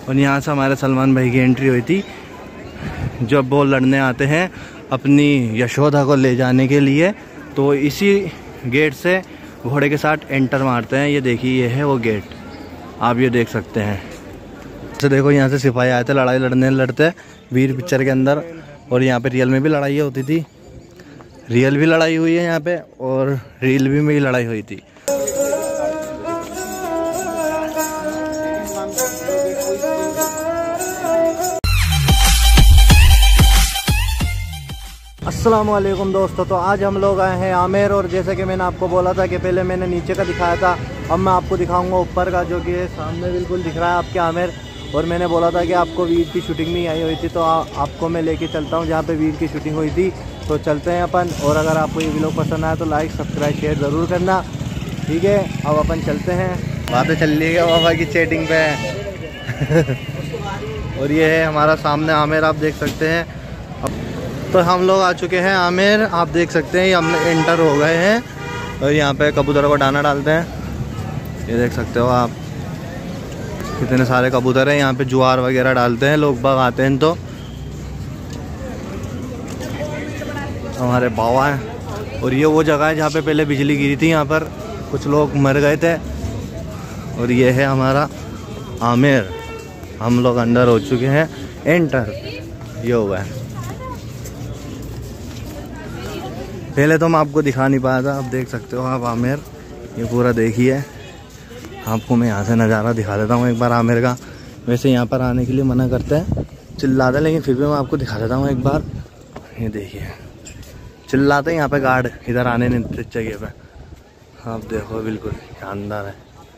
और यहाँ से हमारे सलमान भाई की एंट्री हुई थी जब वो लड़ने आते हैं अपनी यशोदा को ले जाने के लिए, तो इसी गेट से घोड़े के साथ एंटर मारते हैं। ये देखिए ये है वो गेट, आप ये देख सकते हैं। तो देखो यहाँ से सिपाही आए थे लड़ाई लड़ते वीर पिक्चर के अंदर, और यहाँ पे रियल में भी लड़ाई होती थी, रियल भी लड़ाई हुई है यहाँ पे और रील भी में लड़ाई हुई थी। अस्सलाम वालेकुम दोस्तों, तो आज हम लोग आए हैं आमेर, और जैसे कि मैंने आपको बोला था कि पहले मैंने नीचे का दिखाया था, अब मैं आपको दिखाऊंगा ऊपर का, जो कि सामने बिल्कुल दिख रहा है आपके आमेर। और मैंने बोला था कि आपको वीर की शूटिंग नहीं आई हुई थी, तो आपको मैं लेके चलता हूँ जहाँ पे वीर की शूटिंग हुई थी। तो चलते हैं अपन, और अगर आपको ये वीडियो पसंद आया तो लाइक सब्सक्राइब शेयर ज़रूर करना, ठीक है। अब अपन चलते हैं, बातें चल रही है बाबा की चैटिंग पे और ये है हमारा सामने आमेर, आप देख सकते हैं। तो हम लोग आ चुके हैं आमेर, आप देख सकते हैं, ये हम एंटर हो गए हैं। और यहाँ पे कबूतरों को दाना डालते हैं, ये देख सकते हो आप, कितने सारे कबूतर हैं। यहाँ पे ज्वार वगैरह डालते हैं, लोग बाग आते हैं। तो हमारे बाबा हैं, और ये वो जगह है जहाँ पे पहले बिजली गिरी थी, यहाँ पर कुछ लोग मर गए थे। और ये है हमारा आमेर, हम लोग अंदर हो चुके हैं एंटर, ये हुआ है। पहले तो मैं आपको दिखा नहीं पाया था, अब देख सकते हो आप आमेर, ये पूरा देखिए। आपको मैं यहाँ से नज़ारा दिखा देता हूँ एक बार आमेर का। वैसे यहाँ पर आने के लिए मना करते हैं, चिल्लाते हैं, लेकिन फिर भी मैं आपको दिखा देता हूँ एक बार। ये देखिए चिल्लाते हैं यहाँ पे गार्ड, इधर आने नहीं देते जगह पे। आप देखो बिल्कुल शानदार है।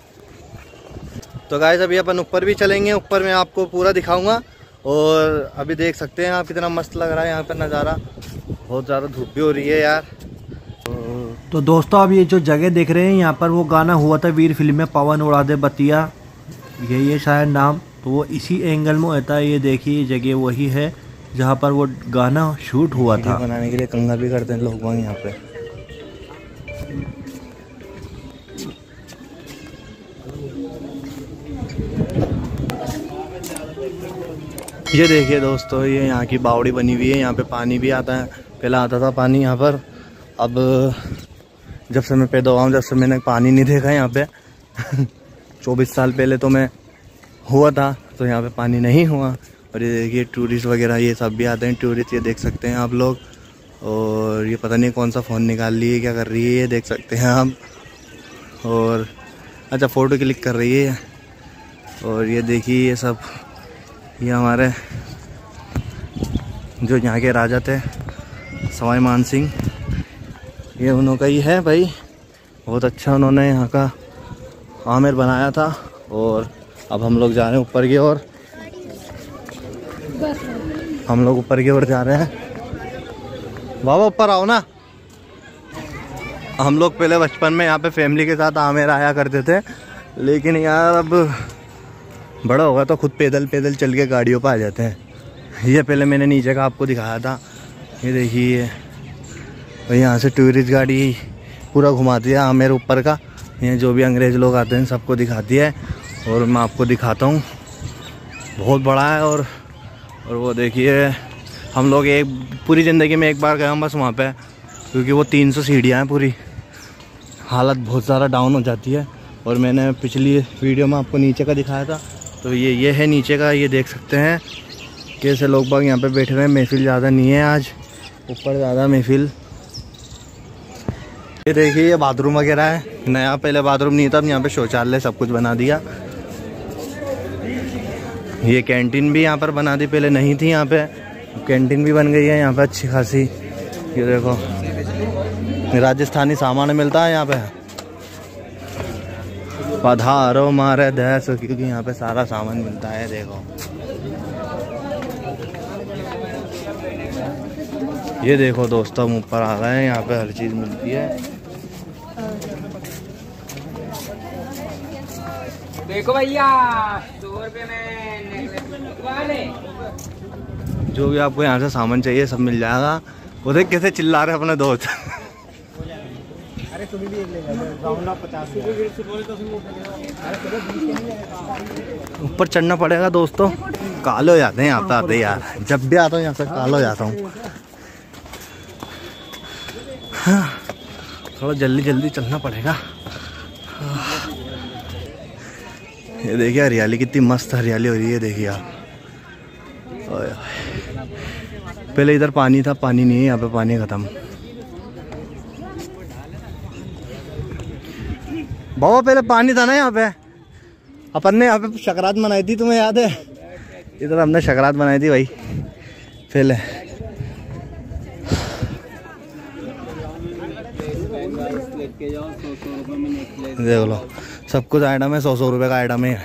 तो गाइस अभी अपन ऊपर भी चलेंगे, ऊपर मैं आपको पूरा दिखाऊँगा। और अभी देख सकते हैं आप कितना मस्त लग रहा है यहाँ पर नज़ारा, बहुत ज़्यादा धूप भी हो रही है यार। तो दोस्तों अब ये जो जगह देख रहे हैं, यहाँ पर वो गाना हुआ था वीर फिल्म में, पवन उड़ा दे बतिया, यही है शायद नाम। तो वो इसी एंगल में होता है, ये देखिए जगह वही है जहाँ पर वो गाना शूट हुआ था। बनाने के लिए कंगा भी करते हैं लोग वहाँ यहाँ पे। ये देखिए दोस्तों, ये यहाँ की बावड़ी बनी हुई है, यहाँ पे पानी भी आता है। पहले आता था पानी यहाँ पर, अब जब से मैं पैदा हुआ हूँ जब से मैंने पानी नहीं देखा यहाँ पे 24 साल पहले तो मैं हुआ था, तो यहाँ पे पानी नहीं हुआ। और ये देखिए टूरिस्ट वगैरह ये सब भी आते हैं, टूरिस्ट, ये देख सकते हैं आप लोग। और ये पता नहीं कौन सा फ़ोन निकाल रही है, क्या कर रही है, ये देख सकते हैं आप। और अच्छा फ़ोटो क्लिक कर रही है। और ये देखिए ये सब, ये हमारे जो यहाँ के राजा थे सवाई मान सिंह, ये उन्हों का ही है भाई। बहुत अच्छा उन्होंने यहाँ का आमेर बनाया था। और अब हम लोग जा रहे हैं ऊपर की ओर, हम लोग ऊपर की ओर जा रहे हैं। बाबा ऊपर आओ ना। हम लोग पहले बचपन में यहाँ पे फैमिली के साथ आमेर आया करते थे, लेकिन यार अब बड़ा होगा तो खुद पैदल चल के गाड़ियों पर आ जाते हैं। ये पहले मैंने नीचे का आपको दिखाया था, ये देखिए। और यहाँ से टूरिस्ट गाड़ी पूरा घुमाती है आमेर ऊपर का, यहाँ जो भी अंग्रेज़ लोग आते हैं सबको दिखाती है। और मैं आपको दिखाता हूँ, बहुत बड़ा है। और वो देखिए, हम लोग एक पूरी ज़िंदगी में एक बार गए हम बस वहाँ पे, क्योंकि वो 300 सीढ़ियाँ हैं, पूरी हालत बहुत ज़्यादा डाउन हो जाती है। और मैंने पिछली वीडियो में आपको नीचे का दिखाया था, तो ये है नीचे का, ये देख सकते हैं कैसे लोग बाग यहाँ पे बैठे हुए हैं। महफिल ज़्यादा नहीं है आज, ऊपर ज़्यादा महफिल। ये देखिए ये बाथरूम वगैरह है नया, पहले बाथरूम नहीं था, अब यहाँ पे शौचालय सब कुछ बना दिया। ये कैंटीन भी यहाँ पर बना दी, पहले नहीं थी यहाँ पे, कैंटीन भी बन गई है यहाँ पे अच्छी खासी। ये देखो राजस्थानी सामान मिलता है यहाँ पे, पधारो मारे देश, क्योंकि यहाँ पे सारा सामान मिलता है। देखो ये देखो दोस्तों, हम ऊपर आ गए हैं, यहाँ पे हर चीज़ मिलती है। देखो भैया 100 रुपये में जो भी आपको यहाँ से सामान चाहिए सब मिल जाएगा। वो देख कैसे चिल्ला रहे अपने दोस्त अरे ऊपर चढ़ना पड़ेगा दोस्तों, काले हो जाते हैं यहाँ पे आते यार, जब भी आता हूँ यहाँ पे काला हो जाता हूँ। हाँ, थोड़ा जल्दी जल्दी चलना पड़ेगा। ये देखिए हरियाली, कितनी मस्त हरियाली हो रही है, देखिए आप। पहले इधर पानी था, पानी नहीं है यहाँ पे, पानी खत्म। बाबा पहले पानी था ना यहाँ पे, अपन ने यहाँ पे शकरात मनाई थी, तुम्हें याद है? इधर हमने शकरात बनाई थी भाई पहले। देख लो सब कुछ आइटम है, 100 रुपये का आइटम है,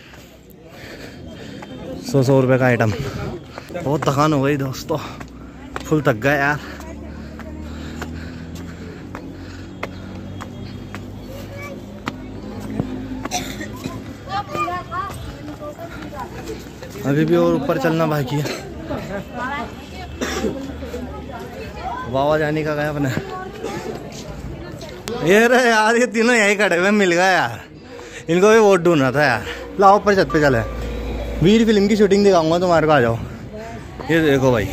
100 रुपये का आइटम। बहुत थकान हो गई दोस्तों, फुल थक गए यार। अभी भी और ऊपर चलना बाकी है। बाबा जाने का गया अपने। ये रहे यार, ये तीनों यही खड़े हुए, मिल गया यार, इनको भी वोट ढूंढना था यार। लाओ ऊपर छत पे चले, वीर फिल्म की शूटिंग दिखाऊंगा तुम्हारे को, आ जाओ। ये देखो भाई,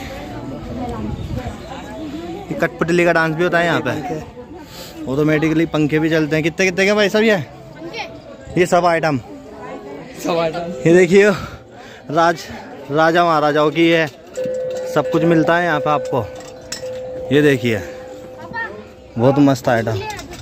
ये कठपुतली का डांस भी होता है यहाँ पे, ऑटोमेटिकली पंखे भी चलते हैं। कितने कितने के भाई सब ये सब आइटम, ये देखिए राजा महाराजाओं की है, सब कुछ मिलता है यहाँ पे आपको। ये देखिए बहुत मस्त आइटम।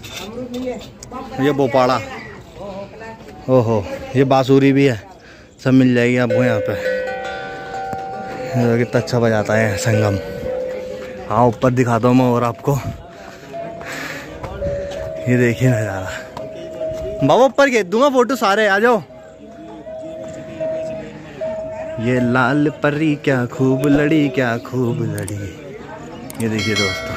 ये बोपाड़ा, ओहो, ये बांसुरी भी है, सब मिल जाएगी आपको यहाँ पे। कितना अच्छा बजाता है संगम। हाँ ऊपर दिखाता हूँ मैं और आपको, ये देखिए नज़ारा। बाबा ऊपर खींच दूंगा फोटो सारे, आ जाओ। ये लाल परी क्या खूब लड़ी, क्या खूब लड़ी। ये देखिए दोस्तों,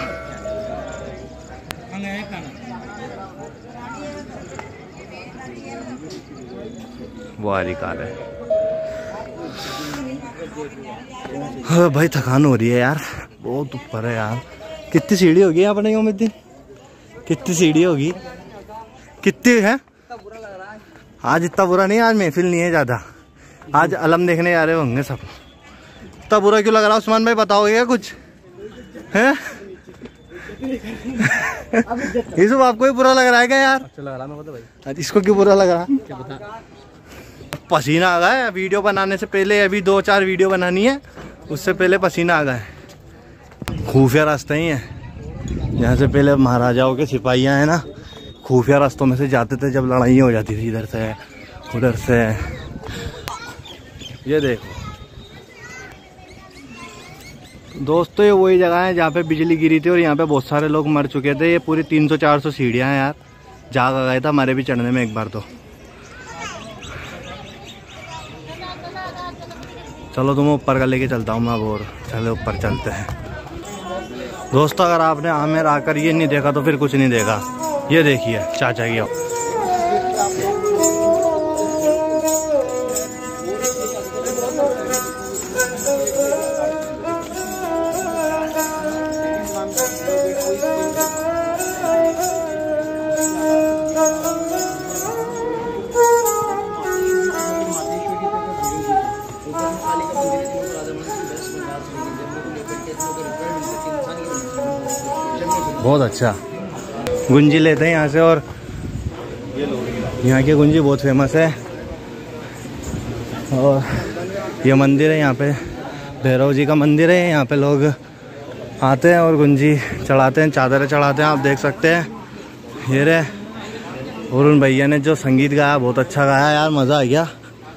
वाली कार है। हाँ भाई थकान हो रही है यार, बहुत ऊपर है यार। कितनी सीढ़ी होगी अपने यहाँ में दिन, कितनी सीढ़ी होगी, कितनी है? आज इतना बुरा नहीं, आज महफिल नहीं है ज़्यादा, आज अलम देखने आ रहे होंगे सब। इतना बुरा क्यों लग रहा उस्मान भाई, बताओगे क्या कुछ है? ये सब आपको ही बुरा लग रहा है क्या यार? अच्छा लग रहा है भाई। इसको क्यों बुरा लग रहा? क्या पता, पसीना आ गया है वीडियो बनाने से पहले। अभी 2-4 वीडियो बनानी है, उससे पहले पसीना आ गया है। खुफिया रास्ते ही हैं, जहाँ से पहले महाराजाओं के सिपाहियाँ हैं ना, खुफिया रास्तों में से जाते थे जब लड़ाई हो जाती थी, इधर से उधर से। ये देखो दोस्तों, ये वही जगह है जहाँ पे बिजली गिरी थी और यहाँ पे बहुत सारे लोग मर चुके थे। ये पूरी 300-400 सीढ़ियाँ हैं यार, जाग आ गया था हमारे भी चढ़ने में एक बार तो। चलो तुम्हें ऊपर का लेके चलता हूँ मैं अब, और चलो ऊपर चलते हैं। दोस्तों अगर आपने आमेर आकर ये नहीं देखा तो फिर कुछ नहीं देखा। ये देखिए चाचा की, बहुत अच्छा गुंजी लेते हैं यहाँ से, और यहाँ की गुंजी बहुत फेमस है। और ये मंदिर है यहाँ पे, भैरव जी का मंदिर है। यहाँ पे लोग आते हैं और गुंजी चढ़ाते हैं, चादरें चढ़ाते हैं, आप देख सकते हैं। ये रहे, और उन भैया ने जो संगीत गाया बहुत अच्छा गाया यार, मज़ा आ गया।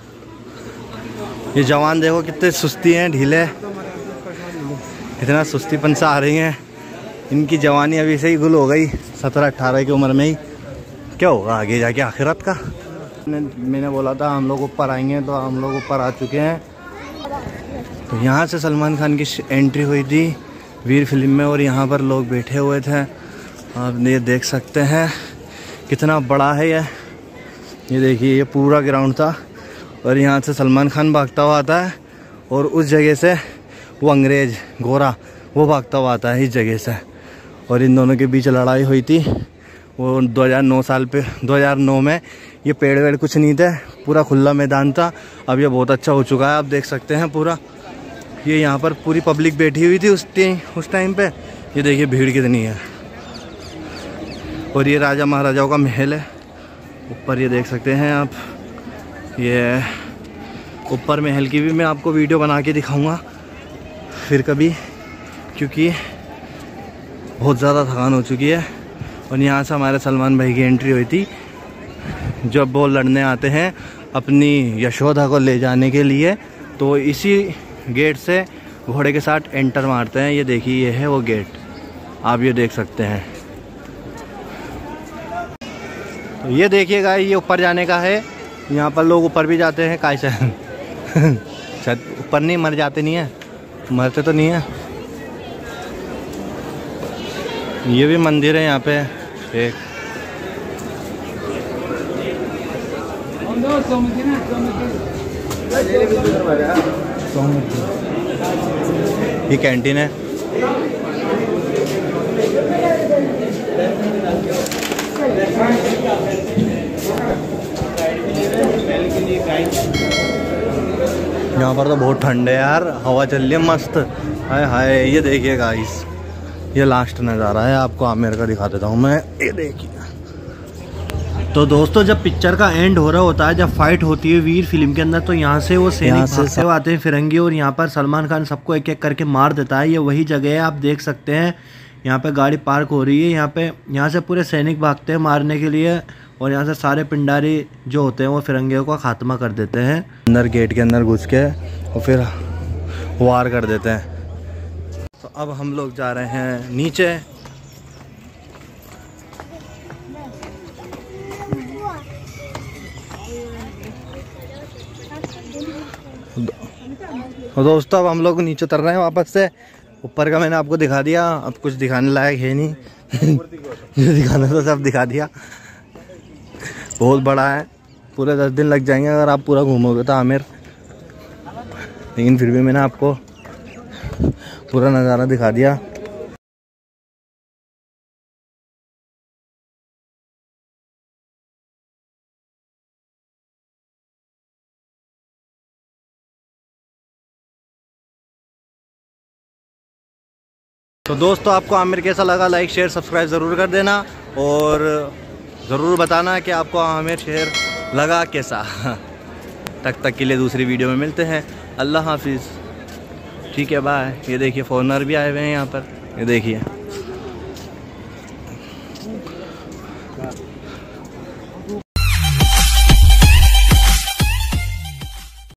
ये जवान देखो कितने सुस्ती हैं, ढीले, इतना सुस्तीपन सा आ रही हैं। इनकी जवानी अभी से ही गुल हो गई 17-18 की उम्र में ही। क्या होगा आगे जाके आखिरत का? मैंने बोला था हम लोग ऊपर आएंगे, तो हम लोग ऊपर आ चुके हैं। तो यहाँ से सलमान खान की एंट्री हुई थी वीर फिल्म में, और यहाँ पर लोग बैठे हुए थे। आप ये देख सकते हैं कितना बड़ा है ये देखिए, ये पूरा ग्राउंड था, और यहाँ से सलमान खान भागता हुआ आता है, और उस जगह से वो अंग्रेज गोरा वो भागता हुआ आता है इस जगह से। और इन दोनों के बीच लड़ाई हुई थी, वो 2009 में ये पेड़ वेड़ कुछ नहीं थे, पूरा खुला मैदान था। अब ये बहुत अच्छा हो चुका है, आप देख सकते हैं पूरा। ये यहाँ पर पूरी पब्लिक बैठी हुई थी उस टाइम पे। ये देखिए भीड़ कितनी है। और ये राजा महाराजाओं का महल है ऊपर, ये देख सकते हैं आप। ये ऊपर महल की भी मैं आपको वीडियो बना के दिखाऊंगा फिर कभी, क्योंकि बहुत ज़्यादा थकान हो चुकी है। और यहाँ से हमारे सलमान भाई की एंट्री हुई थी जब वो लड़ने आते हैं अपनी यशोदा को ले जाने के लिए, तो इसी गेट से घोड़े के साथ एंटर मारते हैं। ये देखिए ये है वो गेट, आप ये देख सकते हैं। तो ये देखिएगा ये ऊपर जाने का है। यहाँ पर लोग ऊपर भी जाते हैं, कैसे शायद ऊपर नहीं मर जाते, नहीं है मरते तो नहीं है। ये भी मंदिर है यहाँ पे एक। ये कैंटीन है। यहाँ पर तो बहुत ठंड है यार, हवा चल रही है मस्त। हाय हाय, ये देखिए गाइस, ये लास्ट नज़ारा है, आपको आमेर का दिखा देता हूँ मैं। ये देखिए। तो दोस्तों जब पिक्चर का एंड हो रहा होता है, जब फाइट होती है वीर फिल्म के अंदर, तो यहाँ से वो सैनिक भागते हुए आते हैं फिरंगी, और यहाँ पर सलमान खान सबको एक एक करके मार देता है। ये वही जगह है, आप देख सकते हैं। यहाँ पे गाड़ी पार्क हो रही है, यहाँ से पूरे सैनिक भागते हैं मारने के लिए, और यहाँ से सारे पिंडारी जो होते हैं वो फिरंगियों का खात्मा कर देते हैं अंदर गेट के अंदर घुस के, और फिर वार कर देते हैं। तो अब हम लोग जा रहे हैं नीचे। तो दोस्तों अब हम लोग नीचे उतर रहे हैं वापस से। ऊपर का मैंने आपको दिखा दिया, अब कुछ दिखाने लायक है नहीं जो दिखाना था सब दिखा दिया। बहुत बड़ा है, पूरे 10 दिन लग जाएंगे अगर आप पूरा घूमोगे तो आमेर, लेकिन फिर भी मैंने आपको पूरा नज़ारा दिखा दिया। तो दोस्तों आपको आमिर कैसा लगा, लाइक शेयर सब्सक्राइब ज़रूर कर देना, और ज़रूर बताना कि आपको आमिर शहर लगा कैसा। तक के लिए दूसरी वीडियो में मिलते हैं। अल्लाह हाफिज़। ठीक है, बाय। ये देखिए फॉरेनर भी आए हुए हैं यहाँ पर, ये देखिए।